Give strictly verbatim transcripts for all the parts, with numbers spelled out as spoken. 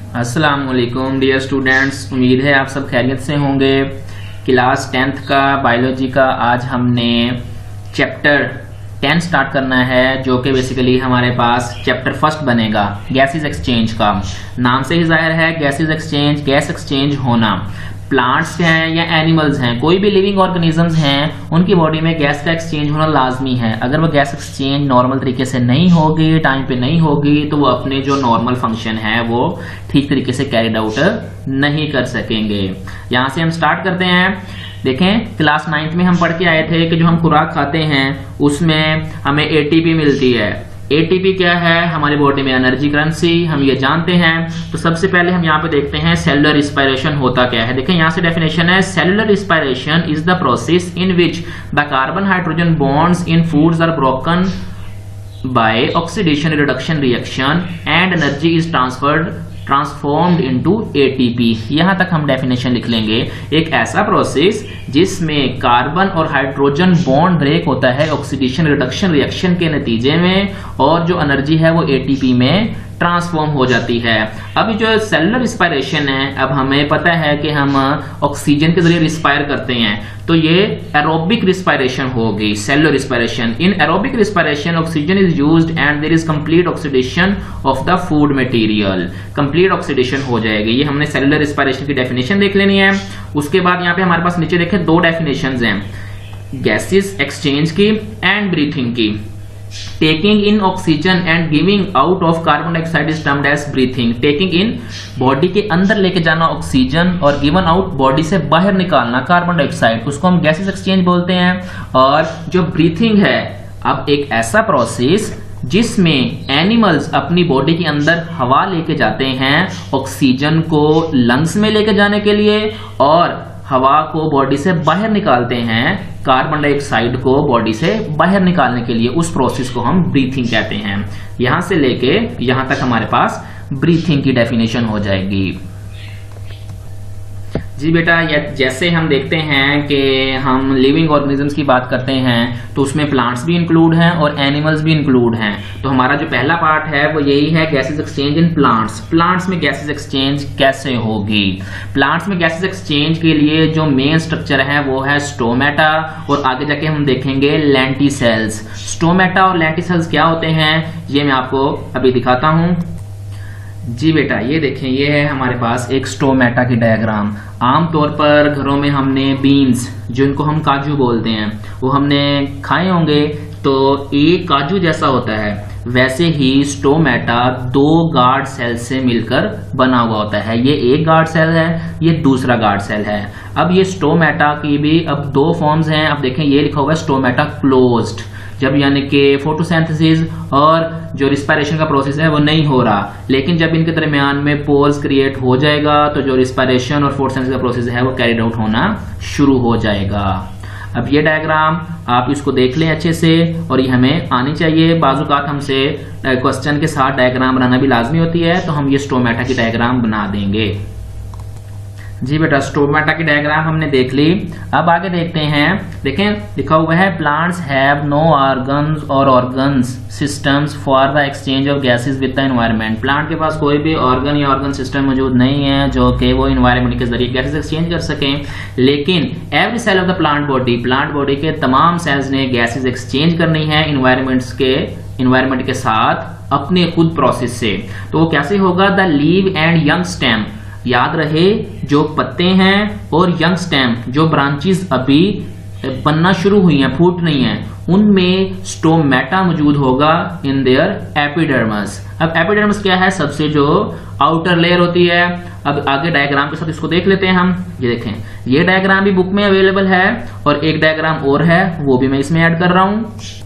अस्सलाम वालेकुम dear students, उम्मीद है आप सब खैरियत से होंगे। क्लास टेंथ का बायोलॉजी का आज हमने चैप्टर टेन स्टार्ट करना है, जो कि बेसिकली हमारे पास चैप्टर फर्स्ट बनेगा गैसेस एक्सचेंज का। नाम से ही जाहिर है गैसेस एक्सचेंज, गैस एक्सचेंज होना। प्लांट्स हैं या एनिमल्स हैं, कोई भी लिविंग ऑर्गेनिजम्स हैं, उनकी बॉडी में गैस का एक्सचेंज होना लाजमी है। अगर वो गैस एक्सचेंज नॉर्मल तरीके से नहीं होगी, टाइम पे नहीं होगी, तो वो अपने जो नॉर्मल फंक्शन है वो ठीक तरीके से कैरिड आउट नहीं कर सकेंगे। यहां से हम स्टार्ट करते हैं। देखें, क्लास नाइन्थ में हम पढ़ के आए थे कि जो हम खुराक खाते हैं उसमें हमें एटीपी मिलती है। एटीपी क्या है? हमारी बॉडी में एनर्जी करेंसी, हम ये जानते हैं। तो सबसे पहले हम यहाँ पे देखते हैं सेलुलर रिस्पायरेशन होता क्या है। देखें, यहाँ से डेफिनेशन है, cellular respiration is the process in which the carbon hydrogen bonds in foods are broken by oxidation reduction reaction and energy is transferred transformed into ATP. यहां तक हम डेफिनेशन लिख लेंगे। एक ऐसा प्रोसेस जिसमें कार्बन और हाइड्रोजन बॉन्ड ब्रेक होता है ऑक्सीडेशन रिडक्शन रिएक्शन के नतीजे में, और जो एनर्जी है वो एटीपी में ट्रांसफॉर्म हो जाती है। अब जो सेलुलर रिस्पायरेशन है, अब हमें पता है कि हम ऑक्सीजन के जरिए रिस्पायर करते हैं, तो ये एरोबिक रिस्पायरेशन होगी, cellular respiration. In aerobic respiration oxygen is used and there is complete oxidation of the food material. Complete oxidation हो जाएगी। ये हमने सेलुलर रिस्पायरेशन की डेफिनेशन देख लेनी है। उसके बाद यहाँ पे हमारे पास नीचे देखें दो डेफिनेशंस हैं, गैसेस एक्सचेंज की एंड ब्रीथिंग की। Taking in oxygen and giving out of carbon dioxide is termed as breathing. Taking in, body के अंदर लेके जाना ऑक्सीजन, और गिवन आउट, बॉडी से बाहर निकालना कार्बन डाइऑक्साइड, उसको हम गैसेस एक्सचेंज बोलते हैं। और जो ब्रीथिंग है, अब एक ऐसा प्रोसेस जिसमें एनिमल्स अपनी बॉडी के अंदर हवा लेके जाते हैं ऑक्सीजन को लंग्स में लेके जाने के लिए, और हवा को बॉडी से बाहर निकालते हैं कार्बन डाइऑक्साइड को बॉडी से बाहर निकालने के लिए। उस प्रोसेस को हम ब्रीथिंग कहते हैं। यहां से लेके यहां तक हमारे पास ब्रीथिंग की डेफिनेशन हो जाएगी। जी बेटा, जैसे हम देखते हैं कि हम लिविंग ऑर्गेनिजम्स की बात करते हैं तो उसमें प्लांट्स भी इंक्लूड हैं और एनिमल्स भी इंक्लूड हैं। तो हमारा जो पहला पार्ट है वो यही है, gases exchange in plants. Plants में गैसेस एक्सचेंज कैसे होगी? प्लांट्स में गैसेस एक्सचेंज के लिए जो मेन स्ट्रक्चर है वो है स्टोमेटा, और आगे जाके हम देखेंगे लेंटिसेल्स। स्टोमेटा और लेंटिसेल्स क्या होते हैं ये मैं आपको अभी दिखाता हूं। जी बेटा, ये देखें, ये है हमारे पास एक स्टोमेटा की डायग्राम। आमतौर पर घरों में हमने बीन्स, जिनको हम काजू बोलते हैं, वो हमने खाए होंगे, तो एक काजू जैसा होता है। वैसे ही स्टोमेटा दो गार्ड सेल से मिलकर बना हुआ होता है। ये एक गार्ड सेल है, ये दूसरा गार्ड सेल है। अब ये स्टोमेटा की भी अब दो फॉर्म्स हैं। अब देखें, ये लिखा हुआ है स्टोमेटा क्लोज्ड, जब यानी कि फोटोसिंथेसिस और जो रिस्पायरेशन का प्रोसेस है वो नहीं हो रहा, लेकिन जब इनके दरमियान में पोर्स क्रिएट हो जाएगा तो जो रिस्पायरेशन और फोटोसिंथेसिस का प्रोसेस है वो कैरिड आउट होना शुरू हो जाएगा। अब ये डायग्राम आप इसको देख लें अच्छे से, और ये हमें आनी चाहिए। बाजुकात हमसे क्वेश्चन के साथ डायग्राम बनाना भी लाजमी होती है, तो हम ये स्टोमेटा की डायग्राम बना देंगे। जी बेटा, स्टोमेटा की डायग्राम हमने देख ली। अब आगे देखते हैं। देखें, लिखा हुआ है प्लांट्स हैव नो ऑर्गन्स और organs systems for the exchange of gases with the environment. Plant के पास कोई भी ऑर्गन या ऑर्गन सिस्टम मौजूद नहीं है जो कि वो एनवायरनमेंट के जरिए गैसेस एक्सचेंज कर सकें, लेकिन every cell of the plant body, plant body के तमाम सेल्स ने गैसेस एक्सचेंज करनी है एनवायरनमेंट्स के एनवायरनमेंट के साथ अपने खुद प्रोसेस से। तो वो कैसे होगा? The leave and young stem, याद रहे जो पत्ते हैं और यंग स्टेम, जो ब्रांचेस अभी बनना शुरू हुई हैं, फूट नहीं है, उनमें स्टोमेटा मौजूद होगा इन देयर एपिडर्मस। अब एपिडर्मस क्या है? सबसे जो आउटर लेयर होती है। अब आगे डायग्राम के साथ इसको देख लेते हैं हम। ये देखें, ये डायग्राम भी बुक में अवेलेबल है, और एक डायग्राम और है वो भी मैं इसमें ऐड कर रहा हूं।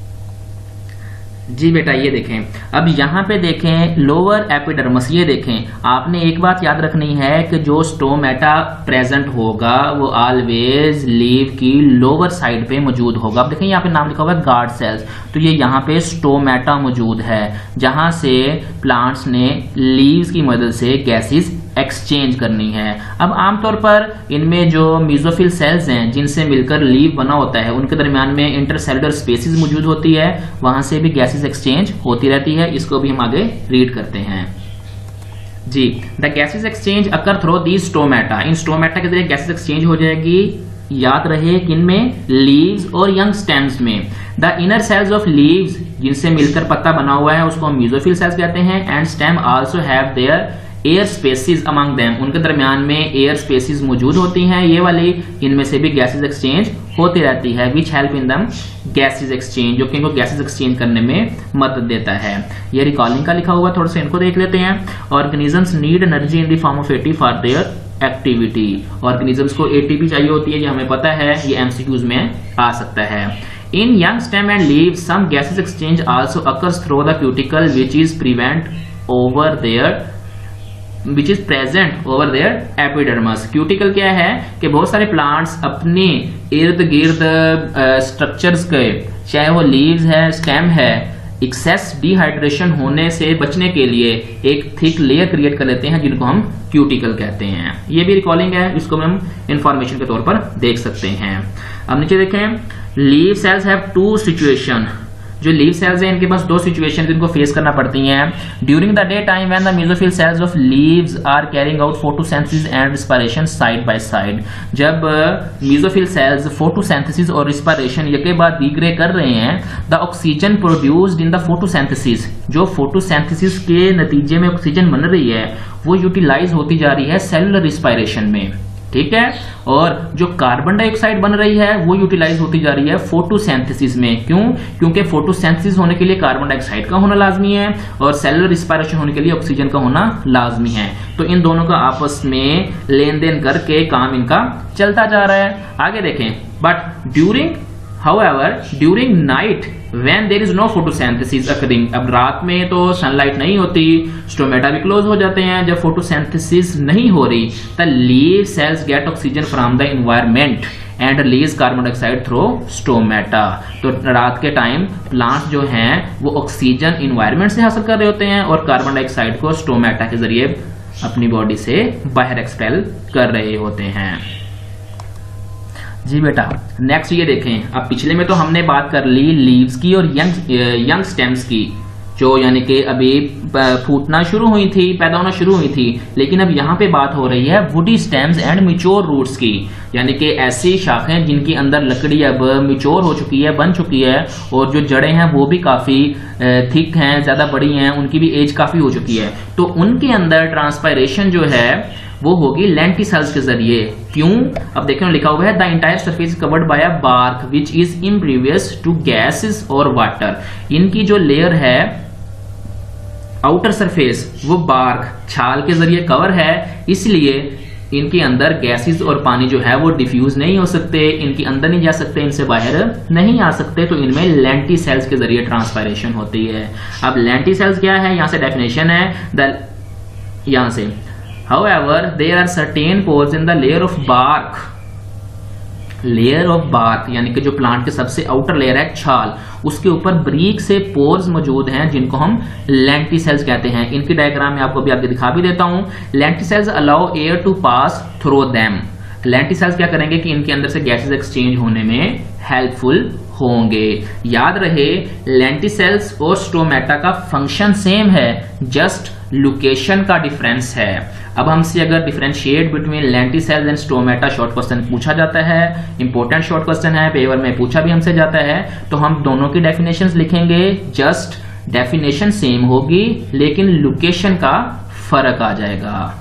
जी बेटा, ये देखें, अब यहाँ पे देखें लोअर एपिडर्मस। ये देखें, आपने एक बात याद रखनी है कि जो स्टोमेटा प्रेजेंट होगा वो ऑलवेज लीव की लोअर साइड पे मौजूद होगा। अब देखें, यहाँ पे नाम लिखा हुआ है गार्ड सेल्स, तो ये यहाँ पे स्टोमेटा मौजूद है, जहां से प्लांट्स ने लीव्स की मदद से गैसेस एक्सचेंज करनी है। अब आमतौर पर इनमें जो मेसोफिल सेल्स हैं जिनसे मिलकर लीव बना होता है, उनके दरमियान में इंटरसेलुलर स्पेसिस मौजूद होती है, वहां से भी गैसेस एक्सचेंज होती रहती है। इसको भी हम आगे रीड करते हैं। जी, the gases exchange occur through the stomata, इन स्टोमेटा के जरिए गैसेस एक्सचेंज हो जाएगी, याद रहे किनमें, लीव्स और यंग स्टेम्स में। The inner cells of leaves, जिनसे मिलकर पत्ता बना हुआ है, उसको हम मेसोफिल सेल्स कहते हैं। And stem also have their air spaces among them, उनके दरमियान में एयर स्पेसिस मौजूद होती हैं, ये वाली, इनमें से भी गैसेस एक्सचेंज होती रहती है। विच हेल्प इन दम गैसेस एक्सचेंज, जो कि इनको गैसेस एक्सचेंज करने में मदद देता है। ये रिकॉलिंग का लिखा हुआ, थोड़ा सा इनको देख लेते हैं। Organisms need energy in the form of ATP for their activity, organisms को एटीपी चाहिए होती है, ये हमें पता है, ये एमसीक्यूज में आ सकता है। In young stem and leaves some gases exchange also occurs through the cuticle which is prevent over their which is present over their epidermis. Cuticle क्या है कि बहुत सारे प्लांट्स अपने इर्द गिर्द स्ट्रक्चर्स के, चाहे वो लीव्स है, स्टेम है, एक्सेस डिहाइड्रेशन होने से बचने के लिए एक थिक लेयर क्रिएट कर लेते हैं, जिनको हम क्यूटिकल कहते हैं। ये भी रिकॉलिंग है, इसको हम इंफॉर्मेशन के तौर पर देख सकते हैं। अब नीचे देखें, leave cells have two situation, जो लीव सेल्स हैं इनके पास दो सिचुएशन इनको फेस करना पड़ती हैं। During the day time when the mesophyll cells of leaves are carrying out photosynthesis and respiration side by side, जब मेसोफिल सेल्स फोटोसिंथेसिस और रिस्पिरेशन यके बाद दीगरे कर रहे हैं, the oxygen produced in the photosynthesis, जो फोटोसिंथेसिस के नतीजे में ऑक्सीजन बन रही है वो यूटिलाइज होती जा रही है सेलुलर रिस्पिरेशन में, ठीक है। और जो कार्बन डाइऑक्साइड बन रही है वो यूटिलाइज होती जा रही है फोटोसिंथेसिस में। क्यों? क्योंकि फोटोसिंथेसिस होने के लिए कार्बन डाइऑक्साइड का होना लाजमी है और सेलुलर रिस्पिरेशन होने के लिए ऑक्सीजन का होना लाजमी है। तो इन दोनों का आपस में लेन देन करके काम इनका चलता जा रहा है। आगे देखें, but during However, during night when there is no photosynthesis occurring, अब रात में तो सनलाइट नहीं होती, स्टोमेटा भी क्लोज हो जाते हैं, जब फोटोसिंथेसिस नहीं हो रही, the leaf cells get oxygen from the environment and release carbon dioxide through stomata। तो रात के टाइम प्लांट्स जो हैं वो ऑक्सीजन इन्वायरमेंट से हासिल कर रहे होते हैं और कार्बन डाइऑक्साइड को स्टोमेटा के जरिए अपनी बॉडी से बाहर एक्सपेल कर रहे होते हैं। जी बेटा, नेक्स्ट ये देखें, अब पिछले में तो हमने बात कर ली लीव्स की और यंग यंग स्टेम्स की, जो यानी कि अभी फूटना शुरू हुई थी, पैदा होना शुरू हुई थी, लेकिन अब यहाँ पे बात हो रही है woody stems and mature roots की, यानी कि ऐसी शाखें जिनके अंदर लकड़ी अब मिच्योर हो चुकी है, बन चुकी है, और जो जड़ें हैं वो भी काफी थिक हैं, ज्यादा बड़ी हैं, उनकी भी एज काफी हो चुकी है, तो उनके अंदर ट्रांसपायरेशन जो है वो होगी लेंटिसेल्स के जरिए। क्यों? अब देखने में लिखा हुआ है the entire surface covered by a bark which is impervious to gases और वाटर। इनकी जो लेयर है आउटर सरफेस वो बार्क छाल के जरिए कवर है, इसलिए इनके अंदर गैसेस और पानी जो है वो डिफ्यूज नहीं हो सकते, इनके अंदर नहीं जा सकते, इनसे बाहर नहीं आ सकते, तो इनमें लेंटिसेल्स के जरिए ट्रांसपायरेशन होती है। अब लेंटिसेल्स क्या है, यहां से डेफिनेशन है, द यहां से However, there are certain pores in the layer of bark, layer of bark यानी कि जो प्लांट के सबसे आउटर लेयर है छाल, उसके ऊपर ब्रीक से पोर्स मौजूद हैं जिनको हम लेंटिसेल्स कहते हैं। इनकी डायग्राम में आपको अभी आगे दिखा भी देता हूं। Lenticels allow air to pass through them. Lenticels क्या करेंगे कि इनके अंदर से गैसेस एक्सचेंज होने में हेल्पफुल होंगे। याद रहे लेंटिसेल्स और स्टोमेटा का फंक्शन सेम है, जस्ट लोकेशन का डिफरेंस है। अब हमसे अगर differentiate between lenticels and stomata short question पूछा जाता है, इंपॉर्टेंट शॉर्ट क्वेश्चन है, पेपर में पूछा भी हमसे जाता है, तो हम दोनों की डेफिनेशंस लिखेंगे, जस्ट डेफिनेशन सेम होगी लेकिन लोकेशन का फर्क आ जाएगा।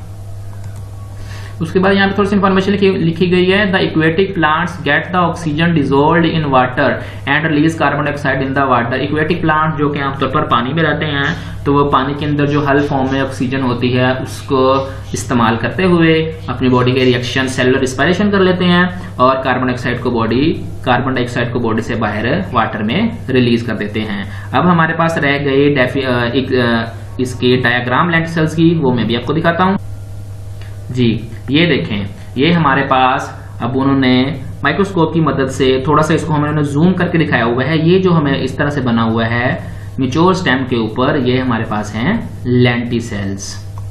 उसके बाद यहाँ पे थोड़ी सी इंफॉर्मेशन लिखी, लिखी गई है, the aquatic plants get the oxygen dissolved in water and release carbon dioxide in the water. Aquatic plant जो कि आमतौर पर पानी में रहते हैं, तो वो पानी के अंदर जो हल फॉर्म में ऑक्सीजन होती है उसको इस्तेमाल करते हुए अपनी बॉडी के रिएक्शन सेलुलर रिस्पिरेशन कर लेते हैं और कार्बन डाइऑक्साइड को बॉडी कार्बन डाइऑक्साइड को बॉडी से बाहर वाटर में रिलीज कर देते हैं। अब हमारे पास रह गई एक इसके डायग्राम लेंटिसेल्स की, वो मैं भी आपको दिखाता हूँ। जी ये देखें, ये हमारे पास अब उन्होंने माइक्रोस्कोप की मदद से थोड़ा सा इसको हमें जूम करके दिखाया हुआ है। ये जो हमें इस तरह से बना हुआ है मिच्योर स्टेम के ऊपर, ये हमारे पास हैं लेंटिसेल्स।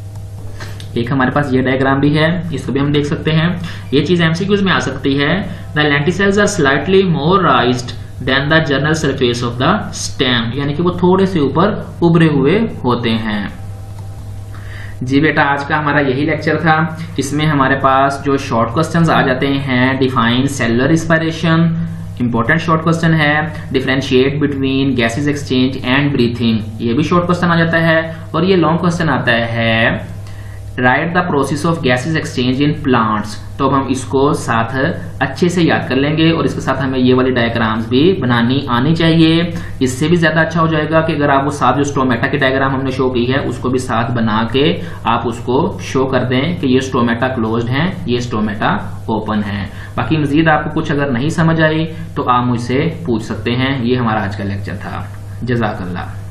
एक हमारे पास ये डायग्राम भी है, इसको भी हम देख सकते हैं। ये चीज एमसीक्यूज में आ सकती है। The lenticels are slightly more raised than the general surface of the stem, यानी कि वो थोड़े से ऊपर उभरे हुए होते हैं। जी बेटा, आज का हमारा यही लेक्चर था। इसमें हमारे पास जो शॉर्ट क्वेश्चंस आ जाते हैं, define cellular respiration, important short question है। Differentiate between gases exchange and breathing, ये भी शॉर्ट क्वेश्चन आ जाता है। और ये लॉन्ग क्वेश्चन आता है, write the process of gases exchange in plants. तो अब हम इसको साथ अच्छे से याद कर लेंगे और इसके साथ हमें ये वाली डायग्राम्स भी बनानी आनी चाहिए। इससे भी ज्यादा अच्छा हो जाएगा कि अगर आप वो साथ जो स्टोमेटा की डायग्राम हमने शो की है उसको भी साथ बना के आप उसको शो कर दें कि ये स्टोमेटा क्लोज्ड है, ये स्टोमेटा ओपन है। बाकी मजीद आपको कुछ अगर नहीं समझ आई तो आप मुझसे पूछ सकते हैं। ये हमारा आज का लेक्चर था। जज़ाकल्लाह।